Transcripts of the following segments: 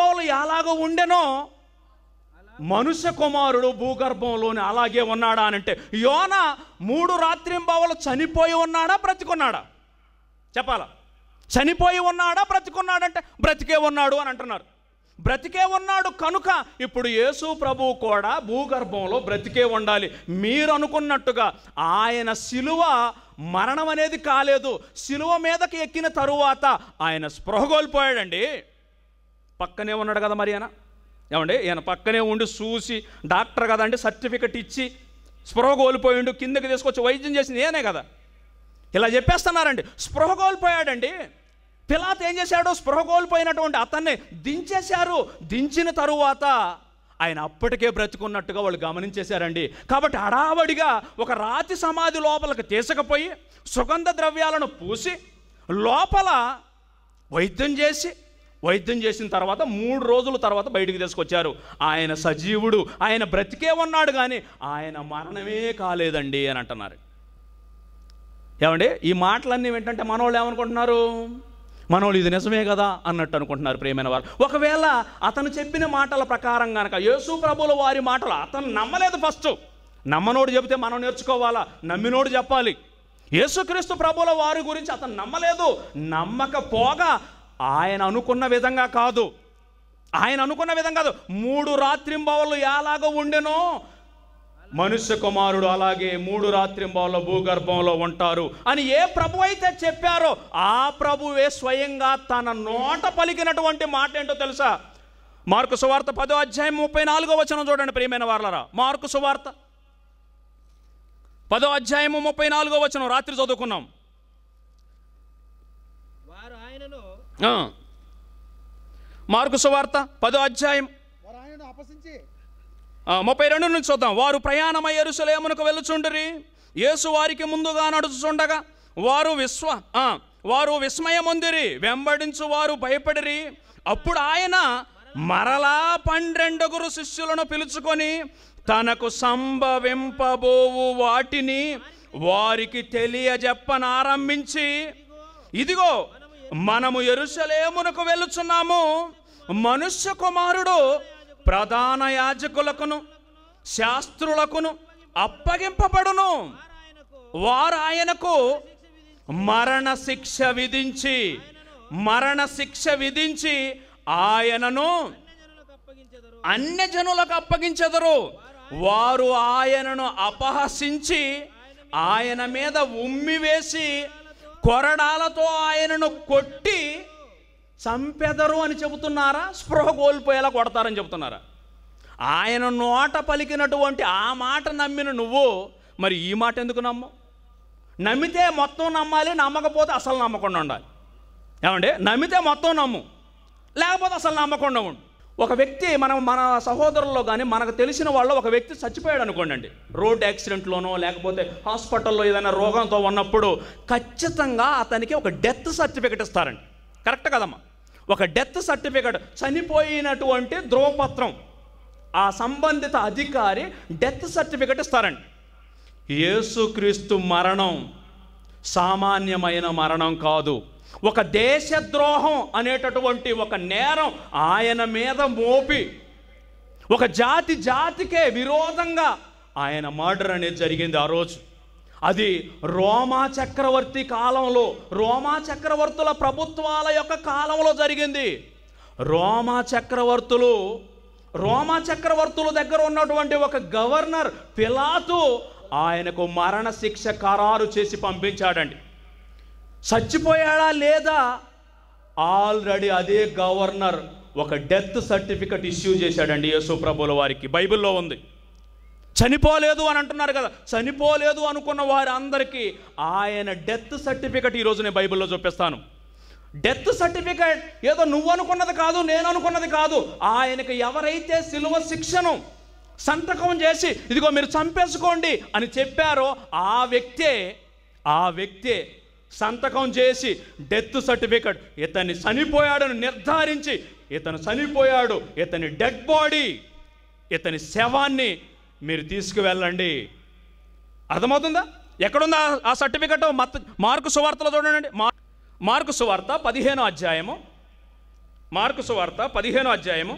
రాత్రింబవలు ఎలాగో ఉండెనో మనుష్య కుమారుడు భూగర్భంలోని అలాగే ఉన్నాడా అని అంటే, యోనా 3 రాత్రింబవలు చనిపోయి ఉన్నాడా బ్రతికున్నాడా? చెప్పాలా? చనిపోయి ఉన్నాడా బ్రతికున్నాడంటే బ్రతికే ఉన్నాడు అని అంటున్నారు. బ్రతికే ఉన్నాడు కనుక ఇప్పుడు యేసు ప్రభువు కూడా భూగర్భంలో బ్రతికే ఉండాలి. మీరు అనుకున్నట్టుగా ఆయన శిలువ మరణం అనేది కాలేదు. శిలువ మీదకి ఎక్కిన తరువాత ఆయన స్పృహ కోల్పోయాడండి. పక్కనే ఉన్నాడు కదా మరి ఆయన, ఏమండి? ఈయన పక్కనే ఉండి చూసి, డాక్టర్ కదండి, సర్టిఫికెట్ ఇచ్చి స్పృహ కోల్పోయిండు, కిందకి తీసుకొచ్చి వైద్యం చేసింది ఏనే కదా. ఇలా చెప్పేస్తున్నారండి. స్పృహ కోల్పోయాడండి. పిలాతు ఏం చేశాడు? స్పృహ కోల్పోయినటువంటి అతన్ని దించేశారు. దించిన తరువాత ఆయన అప్పటికే బ్రతికున్నట్టుగా వాళ్ళు గమనించేశారండి. కాబట్టి హడావడిగా ఒక రాతి సమాధి లోపలికి తీసుకుపోయి సుగంధ ద్రవ్యాలను పూసి లోపల వైద్యం చేసిన తర్వాత 3 రోజుల తర్వాత బయటికి తీసుకొచ్చారు. ఆయన సజీవుడు, ఆయన బ్రతికే ఉన్నాడు, కానీ ఆయన మరణమే కాలేదండి అని అంటున్నారు. ఏమండి? ఈ మాటలన్నీ ఏంటంటే మనోళ్ళు ఏమనుకుంటున్నారు? మనోళ్ళు ఇది నిజమే కదా అన్నట్టు అనుకుంటున్నారు. ప్రియమైన వారు, ఒకవేళ అతను చెప్పిన మాటల ప్రకారం కనుక యేసు ప్రభుల వారి మాటలు అతను నమ్మలేదు. ఫస్ట్ నమ్మనోడు చెబితే మనం నేర్చుకోవాలా? నమ్మినోడు చెప్పాలి. యేసుక్రీస్తు ప్రభుల వారి గురించి అతను నమ్మలేదు. నమ్మకపోగా ఆయన అనుకున్న విధంగా కాదు. 3 రాత్రింబవళ్ళు ఎలాగో ఉండెనో మనుష్య కుమారుడు అలాగే 3 రాత్రింబవళ్ళు భూగర్భంలో ఉంటారు అని ఏ ప్రభు అయితే చెప్పారో ఆ ప్రభువే స్వయంగా తన నోట పలికినటువంటి మాట ఏంటో తెలుసా? మార్కు సువార్త 10వ అధ్యాయం 34వ వచనం చూడండి ప్రియమైన వారలారా. మార్కు సువార్త 10వ అధ్యాయం 34వ వచనం రాత్రి చదువుకున్నాం. మార్కు సువార్త 10వ అధ్యాయం 32 నుంచి చూద్దాం. వారు ప్రయాణమై యెరూషలేమునకు వెళ్ళుచుండిరి. యేసు వారికి ముందుగా నడుచుచుండగా వారు విస్మయమొందిరి, వెంబడించు వారు భయపడిరి. అప్పుడు ఆయన మరలా 12 శిష్యులను పిలుచుకొని తనకు సంభవింపబోవు వాటిని వారికి తెలియజెప్పనారంభించి, ఇదిగో మనము యెరూషలేమునకు వెళ్ళుచున్నాము. మనుష్య కుమారుడు ప్రధాన యాజకులకును శాస్త్రులకును అప్పగింపబడును. వారు ఆయనకు మరణశిక్ష విధించి ఆయనను అన్యజనులకు అప్పగించెదరు. వారు ఆయనను అపహసించి ఆయన మీద ఉమ్మివేసి కొరడాలతో ఆయనను కొట్టి చంపెదరు అని చెబుతున్నారా? స్పృహ కోల్పోయేలా కొడతారని చెబుతున్నారా? ఆయన నోట పలికినటువంటి ఆ మాట నమ్మిన నువ్వు మరి ఈ మాట ఎందుకు నమ్ము? నమ్మితే మొత్తం నమ్మాలి, నమ్మకపోతే అసలు నమ్మకుండా ఉండాలి. ఏమండి? నమ్మితే మొత్తం నమ్ము, లేకపోతే అసలు నమ్మకుండా ఉండు. ఒక వ్యక్తి మన సహోదరుల్లో కానీ మనకు తెలిసిన వాళ్ళు ఒక వ్యక్తి చచ్చిపోయాడు అనుకోండి, రోడ్ యాక్సిడెంట్లోనో లేకపోతే హాస్పిటల్లో ఏదైనా రోగంతో ఉన్నప్పుడు ఖచ్చితంగా అతనికి ఒక డెత్ సర్టిఫికెట్ ఇస్తారండి. కరెక్ట్ కదమ్మా? ఒక డెత్ సర్టిఫికెట్, చనిపోయినటువంటి ధ్రువపత్రం, ఆ సంబంధిత అధికారి డెత్ సర్టిఫికెట్ ఇస్తారండి. యేసుక్రీస్తు మరణం సామాన్యమైన మరణం కాదు. ఒక దేశద్రోహం అనేటటువంటి ఒక నేరం ఆయన మీద మోపి ఒక జాతికే విరోధంగా ఆయన మర్డర్ అనేది జరిగింది ఆ రోజు. అది రోమా చక్రవర్తి కాలంలో, రోమా చక్రవర్తుల ప్రభుత్వాల యొక్క కాలంలో జరిగింది. రోమా చక్రవర్తుల దగ్గర ఉన్నటువంటి ఒక గవర్నర్ పిలాతు ఆయనకు మరణ శిక్ష ఖరారు చేసి పంపించాడండి. చచ్చిపోయాడా లేదా? ఆల్రెడీ అదే గవర్నర్ ఒక డెత్ సర్టిఫికెట్ ఇష్యూ చేశాడండి యేసు ప్రభుల వారికి. బైబిల్లో ఉంది. చనిపోలేదు అని అంటున్నారు కదా, చనిపోలేదు అనుకున్న వారందరికీ ఆయన డెత్ సర్టిఫికెట్ ఈరోజు నేను బైబిల్లో చూపిస్తాను. డెత్ సర్టిఫికెట్ ఏదో నువ్వు అనుకున్నది కాదు, నేను అనుకున్నది కాదు. ఆయనకు ఎవరైతే శిలువ శిక్షను సంతకం చేసి ఇదిగో మీరు చంపేసుకోండి అని చెప్పారో ఆ వ్యక్తే సంతకం చేసి డెత్ సర్టిఫికెట్, ఇతన్ని చనిపోయాడని నిర్ధారించి, ఇతను చనిపోయాడు, ఇతని డెడ్ బాడీ, ఇతని శవాన్ని మీరు తీసుకువెళ్ళండి. అర్థమవుతుందా? ఎక్కడుందా ఆ సర్టిఫికెట్? మార్కు సువార్తలో చూడండి. మార్కు సువార్త 15వ అధ్యాయము, మార్కు సువార్త 15వ అధ్యాయము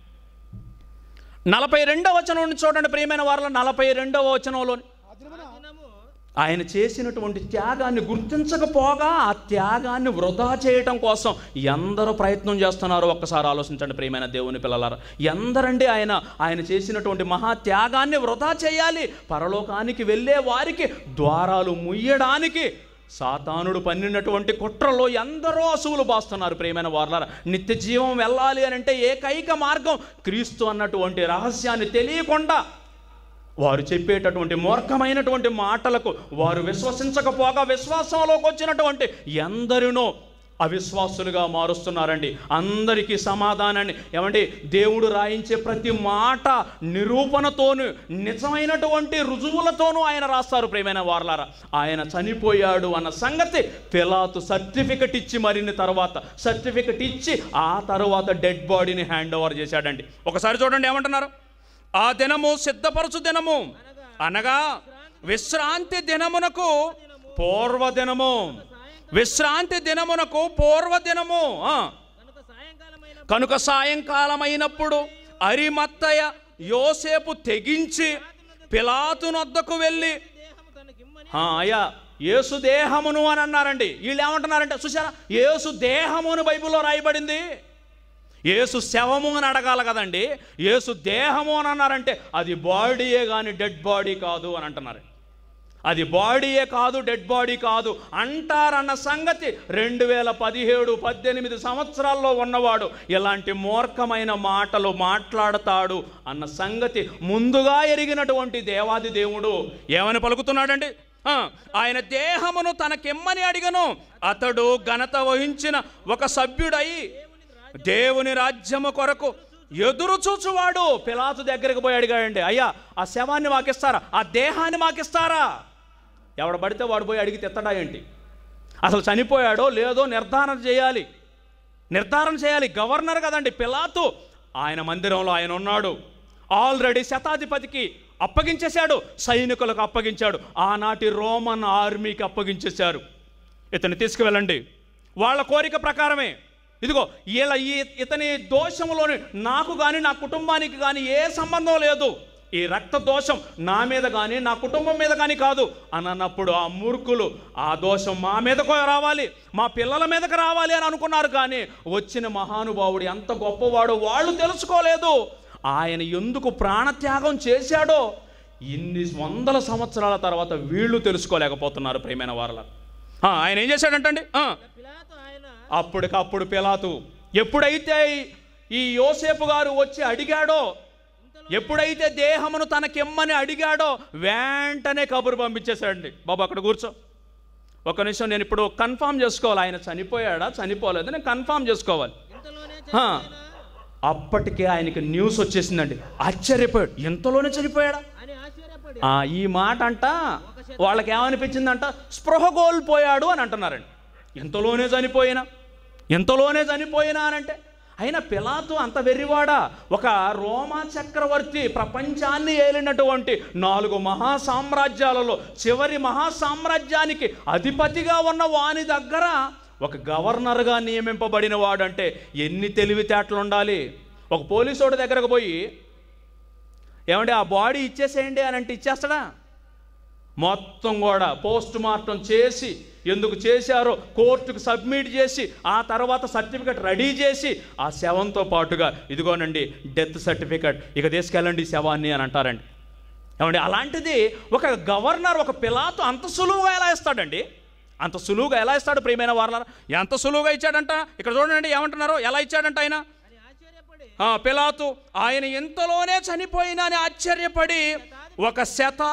42వ వచనం నుండి చూడండి ప్రియమైన వారల. 42వ వచనంలోని ఆయన చేసినటువంటి త్యాగాన్ని గుర్తించకపోగా ఆ త్యాగాన్ని వృధా చేయటం కోసం ఎందరో ప్రయత్నం చేస్తున్నారో ఒక్కసారి ఆలోచించండి ప్రియమైన దేవుని పిల్లలారా. ఎందరండి ఆయన చేసినటువంటి మహా త్యాగాన్ని వృధా చేయాలి. పరలోకానికి వెళ్ళే వారికి ద్వారాలు ముయ్యడానికి సాతానుడు పన్నినటువంటి కుట్రలో ఎందరో అసువులు బాస్తున్నారు ప్రియమైన వారలారా. నిత్య జీవం వెళ్ళాలి అని అంటే ఏకైక మార్గం క్రీస్తు అన్నటువంటి రహస్యాన్ని తెలియకుండా వారు చెప్పేటటువంటి మూర్ఖమైనటువంటి మాటలకు వారు విశ్వసించకపోగా విశ్వాసంలోకి వచ్చినటువంటి ఎందరినో అవిశ్వాసులుగా మారుస్తున్నారండి. అందరికీ సమాధానాన్ని ఏమంటే దేవుడు రాయించే ప్రతి మాట నిరూపణతోనూ నిజమైనటువంటి రుజువులతోనూ ఆయన రాస్తారు ప్రియమైన వారలారా. ఆయన చనిపోయాడు అన్న సంగతి పిలాతు సర్టిఫికెట్ ఇచ్చి మరిన్ని తర్వాత సర్టిఫికెట్ ఇచ్చి ఆ తర్వాత డెడ్ బాడీని హ్యాండ్ ఓవర్ చేశాడండి. ఒకసారి చూడండి ఏమంటున్నారు. ఆ దినము సిద్ధపరచు దినము అనగా విశ్రాంతి దినమునకు పూర్వదినము. విశ్రాంతి దినమునకు పూర్వదినము కనుక సాయంకాలమైనప్పుడు అరిమత్తయ యోసేపు తెగించి పిలాతునొద్దకు వెళ్ళి అయ్యా యేసు దేహమును అని అన్నారండి. వీళ్ళు ఏమంటున్నారంటే చూసారా, యేసు దేహమును బైబిల్లో రాయబడింది. యేసు శవము అని అడగాలి కదండి. యేసు దేహము అని అన్నారంటే అది బాడీయే కానీ డెడ్ బాడీ కాదు అని అంటున్నారు. అది బాడీయే కాదు, డెడ్ బాడీ కాదు అంటారన్న సంగతి 2017-18 సంవత్సరాల్లో ఉన్నవాడు ఇలాంటి మూర్ఖమైన మాటలు మాట్లాడతాడు అన్న సంగతి ముందుగా ఎరిగినటువంటి దేవాది దేవుడు ఏమని పలుకుతున్నాడండి. ఆయన దేహమును తనకిమ్మని అడిగను. అతడు ఘనత వహించిన ఒక సభ్యుడై దేవుని రాజ్యము కొరకు ఎదురు చూచువాడు. పిలాతు దగ్గరికి పోయి అడిగాడండి, అయ్యా ఆ శవాన్ని మాకిస్తారా, ఆ దేహాన్ని మాకిస్తారా? ఎవడ పడితే వాడు పోయి అడిగి తెత్తడా ఏంటి? అసలు చనిపోయాడో లేదో నిర్ధారణ చేయాలి. గవర్నర్ కదండి పిలాతు. ఆయన మందిరంలో ఆయన ఉన్నాడు. ఆల్రెడీ శతాధిపతికి అప్పగించేశాడు, సైనికులకు అప్పగించాడు, ఆనాటి రోమన్ ఆర్మీకి అప్పగించేశారు. ఇతన్ని తీసుకువెళ్ళండి. వాళ్ళ కోరిక ప్రకారమే. ఇదిగో ఇతని దోషంలోని నాకు కానీ నా కుటుంబానికి కానీ ఏ సంబంధం లేదు. ఈ రక్త దోషం నా మీద కానీ నా కుటుంబం మీద కానీ కాదు అని అన్నప్పుడు ఆ మూర్ఖులు ఆ దోషం మా మీదకు రావాలి, మా పిల్లల మీదకు రావాలి అని అనుకున్నారు. కానీ వచ్చిన మహానుభావుడు ఎంత గొప్పవాడో వాళ్ళు తెలుసుకోలేదు. ఆయన ఎందుకు ప్రాణత్యాగం చేశాడో ఇన్ని వందల సంవత్సరాల తర్వాత వీళ్ళు తెలుసుకోలేకపోతున్నారు ప్రియమైన వారల. ఆయన ఏం చేశాడంటండి, అప్పటికప్పుడు పిలాతు ఎప్పుడైతే ఈ యోసేపు గారు వచ్చి అడిగాడో, ఎప్పుడైతే దేహమును తనకిమ్మని అడిగాడో వెంటనే కబురు పంపించేశాడండి. బాబు అక్కడ కూర్చో, ఒక నిమిషం నేను ఇప్పుడు కన్ఫామ్ చేసుకోవాలి, ఆయన చనిపోయాడా చనిపోలేదు నేను కన్ఫామ్ చేసుకోవాలి. అప్పటికే ఆయనకి న్యూస్ వచ్చేసిందండి. ఆశ్చర్యపోయాడు, ఎంతలోనే చనిపోయాడా ఈ మాట అంట. వాళ్ళకి ఏమనిపించిందంట, స్పృహ కోల్పోయాడు అని అంటున్నారండి. ఎంతలోనే చనిపోయినా అని అంటే అయినా పిలాతు అంత వెర్రివాడా? ఒక రోమా చక్రవర్తి ప్రపంచాన్ని ఏలినటువంటి 4 మహాసామ్రాజ్యాలలో చివరి మహాసామ్రాజ్యానికి అధిపతిగా ఉన్న వాని దగ్గర ఒక గవర్నర్గా నియమింపబడిన వాడంటే ఎన్ని తెలివితేటలు ఉండాలి. ఒక పోలీసోడి దగ్గరకు పోయి ఏమంటే ఆ బాడీ ఇచ్చేసేయండి అని అంటే ఇచ్చేస్తాడా? మొత్తం కూడా పోస్ట్ మార్టం చేసి ఎందుకు చేశారో కోర్టుకు సబ్మిట్ చేసి ఆ తర్వాత సర్టిఫికెట్ రెడీ చేసి ఆ శవంతో పాటుగా ఇదిగోనండి డెత్ సర్టిఫికెట్, ఇక తీసుకెళ్ళండి శవాన్ని అని అంటారండి. ఏమండి అలాంటిది ఒక గవర్నర్, ఒక పిలాతు అంత సులువుగా ఎలా ఇస్తాడండి? అంత సులువుగా ఎలా ఇస్తాడు ప్రియమైన వారలారా? ఎంత సులువుగా ఇచ్చాడంట. ఇక్కడ చూడండి ఏమంటున్నారో, ఎలా ఇచ్చాడంట ఆయన. పిలాతు ఆయన ఎంతలోనే చనిపోయినా అని ఆశ్చర్యపడి ఒక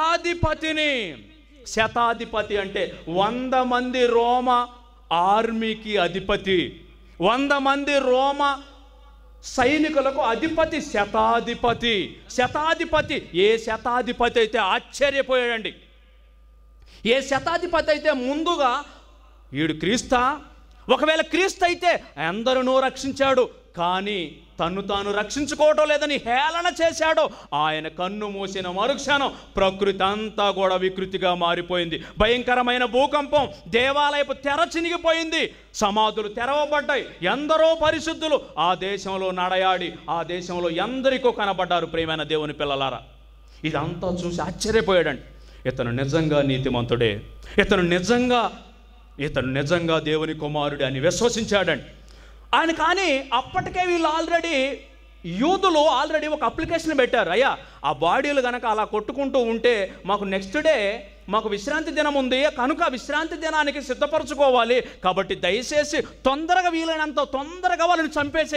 శతాధిపతి అంటే 100 మంది రోమ ఆర్మీకి అధిపతి, 100 మంది రోమ సైనికులకు అధిపతి శతాధిపతి. ఏ శతాధిపతి అయితే ఆశ్చర్యపోయాడండి. ఏ శతాధిపతి అయితే ముందుగా వీడు క్రీస్తా, ఒకవేళ క్రీస్తు అయితే అందరినూ రక్షించాడు, కానీ తన్ను తాను రక్షించుకోవటం లేదని హేళన చేశాడో ఆయన కన్ను మూసిన మరుక్షణం ప్రకృతి అంతా కూడా వికృతిగా మారిపోయింది. భయంకరమైన భూకంపం, దేవాలయపు తెర చినిగిపోయింది, సమాధులు తెరవబడ్డాయి. ఎందరో పరిశుద్ధులు ఆ దేశంలో నడయాడి ఆ దేశంలో ఎందరికో కనబడ్డారు. ప్రియమైన దేవుని పిల్లలారా, ఇదంతా చూసి ఆశ్చర్యపోయాడండి. ఇతను నిజంగా నీతిమంతుడే, ఇతను నిజంగా దేవుని కుమారుడే అని విశ్వసించాడండి ఆయన. కానీ అప్పటికే వీళ్ళు యూదులు ఆల్రెడీ ఒక అప్లికేషన్ పెట్టారు. అయ్యా, ఆ బాడీలు కనుక అలా కొట్టుకుంటూ ఉంటే మాకు నెక్స్ట్ డే మాకు విశ్రాంతి దినం ఉంది కనుక విశ్రాంతి దినానికి సిద్ధపరచుకోవాలి. కాబట్టి దయచేసి వీలైనంత తొందరగా వాళ్ళని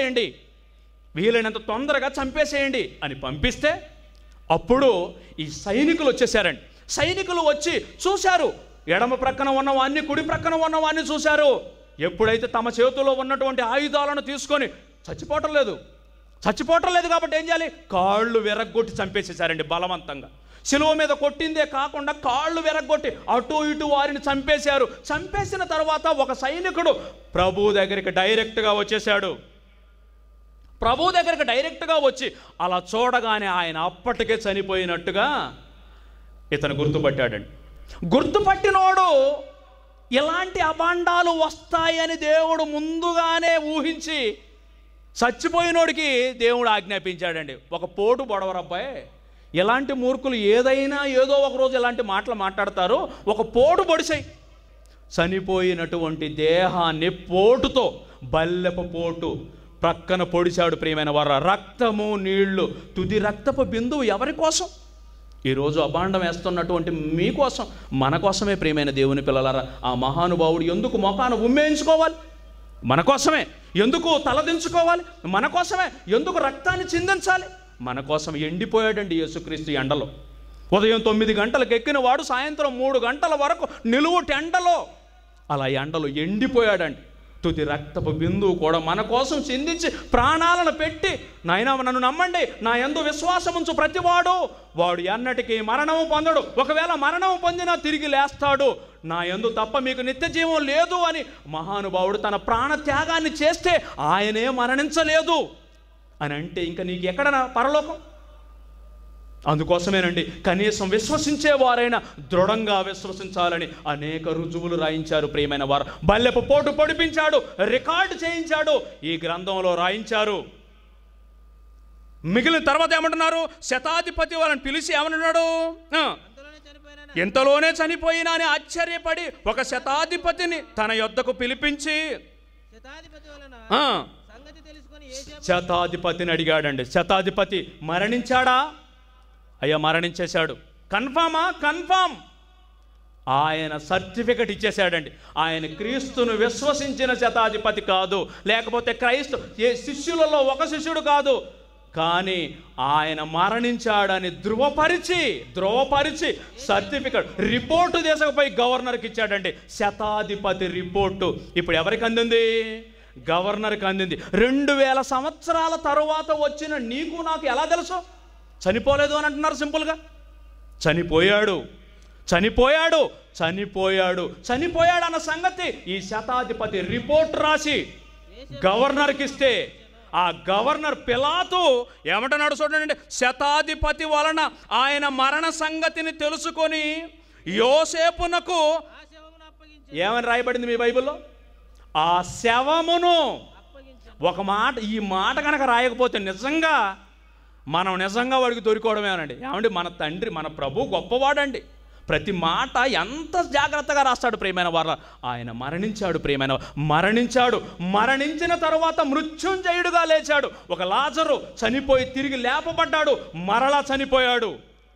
చంపేసేయండి అని పంపిస్తే అప్పుడు ఈ సైనికులు వచ్చేసారండి. సైనికులు వచ్చి చూశారు, ఎడమ ప్రక్కన ఉన్నవాన్ని కుడి ప్రక్కన ఉన్నవాన్ని చూశారు. ఎప్పుడైతే తమ చేతిలో ఉన్నటువంటి ఆయుధాలను తీసుకొని చచ్చిపోవటం లేదు కాబట్టి ఏం చేయాలి, కాళ్ళు విరగ్గొట్టి చంపేసేసారండి బలవంతంగా. శిలువ మీద కొట్టిందే కాకుండా కాళ్ళు విరగ్గొట్టి అటు ఇటు వారిని చంపేశారు. చంపేసిన తర్వాత ఒక సైనికుడు ప్రభు దగ్గరికి డైరెక్ట్గా వచ్చి అలా చూడగానే ఆయన అప్పటికే చనిపోయినట్టుగా ఇతను గుర్తుపట్టాడండి. గుర్తుపట్టినోడు ఇలాంటి అభాండాలు వస్తాయని దేవుడు ముందుగానే ఊహించి చచ్చిపోయినోడికి దేవుడు ఆజ్ఞాపించాడండి. ఒక పోటు బొడవరబ్బాయి, ఇలాంటి మూర్ఖులు ఏదో ఒక రోజు ఇలాంటి మాటలు మాట్లాడతారు, ఒక పోటు పొడిసాయి. చనిపోయినటువంటి దేహాన్ని పోటుతో, బల్లెపు పోటు ప్రక్కన పొడిచాడు. ప్రియమైన వారు, రక్తము నీళ్లు, తుది రక్తపు బిందువు ఎవరి కోసం? ఈరోజు అభాండం వేస్తున్నటువంటి మీకోసం, మన కోసమే. ప్రియమైన దేవుని పిల్లలారా, ఆ మహానుభావుడు ఎందుకు మొఖాన ఉమ్మేయించుకోవాలి? మన కోసమే. ఎందుకు తలదించుకోవాలి? మన కోసమే. ఎందుకు రక్తాన్ని చిందించాలి? మన కోసం ఎండిపోయాడండి యేసుక్రీస్తు ఎండలో. ఉదయం 9 గంటలకు ఎక్కిన వాడు సాయంత్రం 3 గంటల వరకు నిలువుటి ఎండలో, అలా ఎండలో ఎండిపోయాడండి. తుది రక్తపు బిందువు కూడా మన కోసం చిందించి ప్రాణాలను పెట్టి, నాయనా నన్ను నమ్మండి, నా యందు విశ్వాసం ఉంచు ప్రతివాడు వాడు ఎన్నటికీ మరణము పొందడు, ఒకవేళ మరణము పొందినా తిరిగి లేస్తాడు, నా యందు తప్ప మీకు నిత్య జీవం లేదు అని మహానుభావుడు తన ప్రాణ త్యాగాన్ని చేస్తే ఆయనే మరణించలేదు అని అంటే ఇంకా నీకు ఎక్కడ పరలోకం? అందుకోసమేనండి కనీసం విశ్వసించేవారైనా దృఢంగా విశ్వసించాలని అనేక రుజువులు రాయించారు. ప్రియమైన వారు, బల్లెపు పోటు పొడిపించాడు, రికార్డు చేయించాడు, ఈ గ్రంథంలో రాయించారు. మిగిలిన తర్వాత ఏమంటున్నారు, శతాధిపతి వాళ్ళని పిలిచి ఏమన్నాడు, ఎంతలోనే చనిపోయినా అని ఆశ్చర్యపడి ఒక శతాధిపతిని తన యొద్దకు పిలిపించి శతాధిపతిని అడిగాడండి. శతాధిపతి మరణించాడా? అయ్యా మరణించేశాడు. కన్ఫామా? కన్ఫామ్. ఆయన సర్టిఫికెట్ ఇచ్చేశాడండి. ఆయన క్రీస్తును విశ్వసించిన శతాధిపతి కాదు, లేకపోతే శిష్యులలో ఒక శిష్యుడు కాదు, కానీ ఆయన మరణించాడని ధృవపరిచి సర్టిఫికెట్ రిపోర్టు దేశంపై గవర్నర్కి ఇచ్చాడండి. శతాధిపతి రిపోర్టు ఇప్పుడు ఎవరికి అందింది? గవర్నర్కి అందింది. 2000 సంవత్సరాల తరువాత వచ్చిన నీకు నాకు ఎలా తెలుసు? చనిపోలేదు అని అంటున్నారు సింపుల్గా. చనిపోయాడు అన్న సంగతి ఈ శతాధిపతి రిపోర్ట్ రాసి గవర్నర్కి ఇస్తే, ఆ గవర్నర్ పిలాతు ఏమంటున్నాడు చూడండి, శతాధిపతి వలన ఆయన మరణ సంగతిని తెలుసుకొని యోసేపునకు ఏమని రాయబడింది మీ బైబిల్లో? ఆ శవమును. ఒక మాట, ఈ మాట కనుక రాయకపోతే మనం నిజంగా వాడికి దొరికోవడమేనండి. ఏమండి, మన తండ్రి మన ప్రభు గొప్పవాడండి. ప్రతి మాట ఎంత జాగ్రత్తగా రాస్తాడు. ప్రియమైన వారు, ఆయన మరణించాడు. మరణించిన తరువాత మృత్యుంజయుడుగా లేచాడు. ఒక లాజరు చనిపోయి తిరిగి లేపబడ్డాడు, మరలా చనిపోయాడు.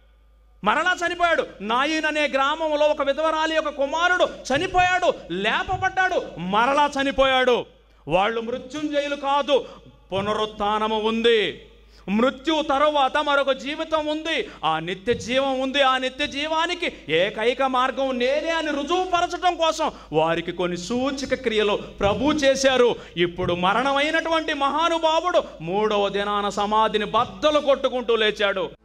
నాయిన్ అనే గ్రామంలో ఒక విధవరాలి యొక్క కుమారుడు చనిపోయాడు, లేపబడ్డాడు, మరలా చనిపోయాడు. వాళ్ళు మృత్యుంజయులు కాదు, పునరుత్థానము ఉంది. మృత్యు తరువాత మరొక జీవితం ఉంది, ఆ నిత్య జీవం ఉంది. ఆ నిత్య జీవానికి ఏకైక మార్గం నేనే అని రుజువుపరచడం కోసం వారికి కొన్ని సూచక క్రియలు ప్రభు చేశారు. ఇప్పుడు మరణమైనటువంటి మహానుభావుడు 3వ దినాన సమాధిని బద్దలు కొట్టుకుంటూ లేచాడు.